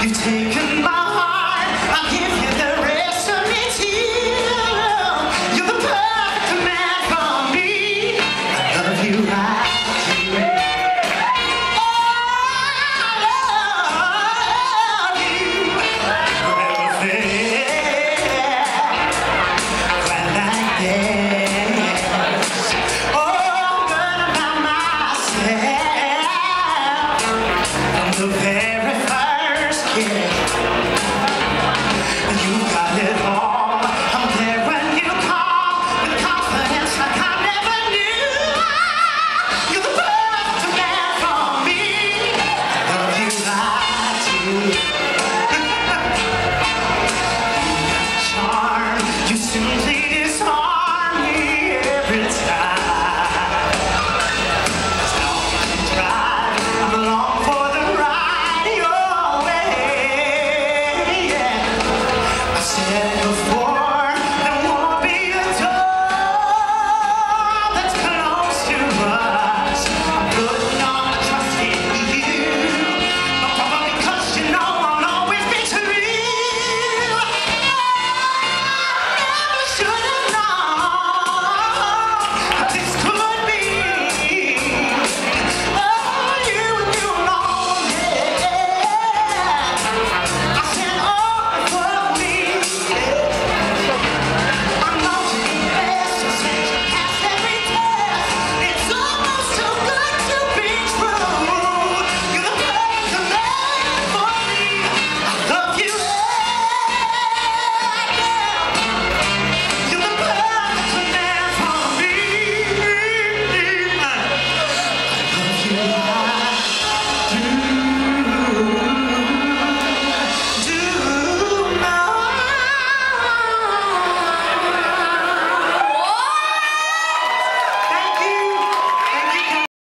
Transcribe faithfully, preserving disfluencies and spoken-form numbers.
You've taken my heart, I'll give you the rest of me too. You're the perfect man for me. I love you right. The very first kiss.